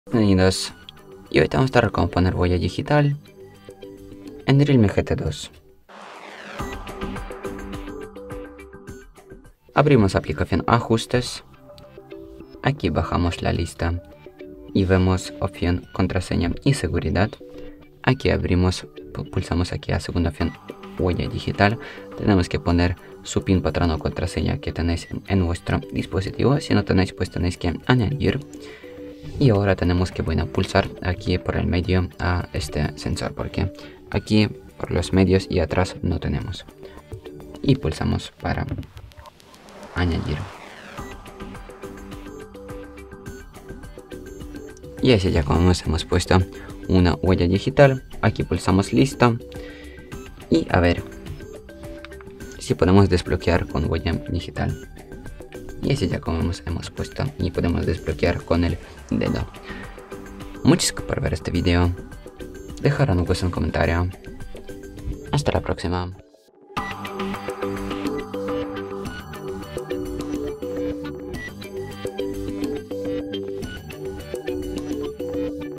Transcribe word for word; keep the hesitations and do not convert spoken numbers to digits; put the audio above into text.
Bienvenidos, y hoy te vamos a mostrar cómo poner huella digital en Realme G T dos. Abrimos aplicación Ajustes, aquí bajamos la lista y vemos opción Contraseña y Seguridad. Aquí abrimos, pulsamos aquí a segunda opción Huella digital. Tenemos que poner su PIN, patrón o contraseña que tenéis en, en vuestro dispositivo. Si no tenéis, pues tenéis que añadir. Y ahora tenemos que bueno, pulsar aquí por el medio a este sensor, porque aquí por los medios y atrás no tenemos. Y pulsamos para añadir. Y así ya como hemos puesto una huella digital. Aquí pulsamos listo. Y a ver si podemos desbloquear con huella digital. Y así ya como hemos, hemos puesto y podemos desbloquear con el dedo. Muchas gracias por ver este video. Dejar un vuestro comentario. Hasta la próxima.